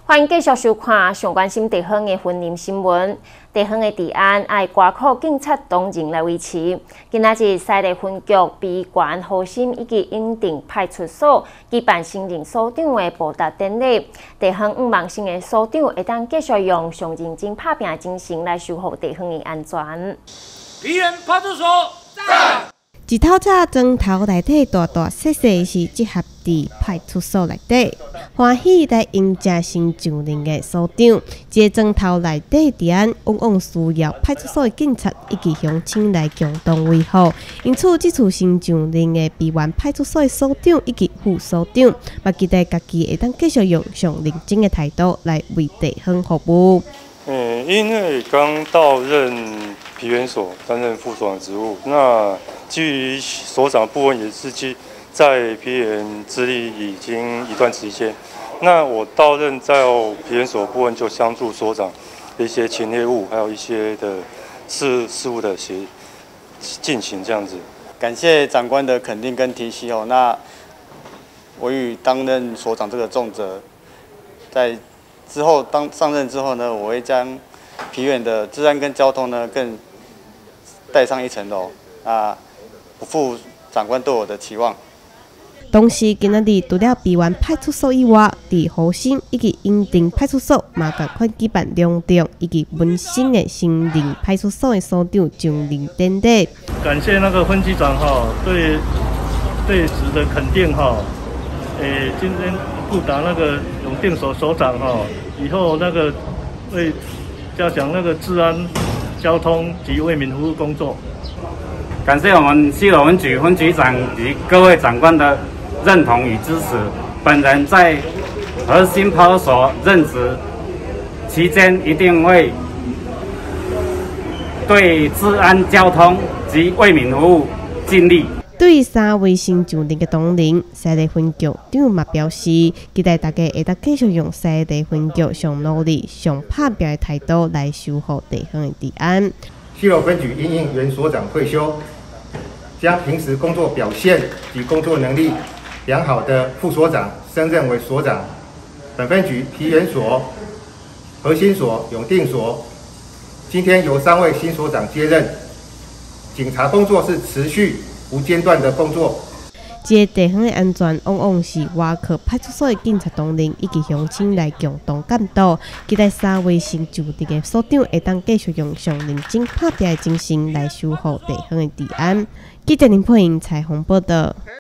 欢迎继续收看上关心地方的婚姻新闻。地方的治安爱挂靠警察同仁来维持。今仔日西丽分局比关核心以及永定派出所举办新任所长的报答典礼。地方5万新的所长会当继续用上认真打拼的精神来守护地方的安全。 梨园派出所在。 一头早砖头内底大大细细是集合伫派出所内底，欢喜来迎接新上任的所长。这砖头内底治安往往需要派出所的警察以及乡亲来共同维护，因此这次新上任的比原派出所的所长以及副所长，也期待家己会当继续用上认真的态度来为地方服务。 因为刚到任皮园所担任副所长职务，那基于所长部分也是在皮园资历已经一段时间，那我到任在皮园所部分就相助所长的一些前业务，还有一些的事务的进行这样子。 感谢长官的肯定跟提携哦。那我与担任所长这个重责，在之后上任之后呢，我会将皮园的治安跟交通呢更带上一层楼，不负长官对我的期望。 同时，今仔日除了比原派出所以外，伫核心以及永定派出所嘛，共款举办两场以及文新的新任派出所的所长上任典礼。 感谢那个分局长对职的肯定今天布达那个永定所所长以后那个会加强那个治安、交通及为民服务工作。 感谢我们西螺分局分局长及各位长官的认同与支持。本人在核心派出所任职期间，一定会对治安、交通及为民服务尽力。 对于3位新上任的同仁，西丽分局长嘛表示，期待大家会当继续用西丽分局上努力、上打拼的态度来守护地方的治安。 西螺分局因应原所长退休，将平时工作表现及工作能力良好的副所长升任为所长。本分局皮园所、核心所、永定所，今天由3位新所长接任。警察工作是持续无间断的工作。 这地方的安全往往是外靠派出所的警察同仁以及乡亲来共同监督。期待3位新上任的所长会当继续用上认真打拼的精神来守护地方的治安。记者林佩莹采访报道。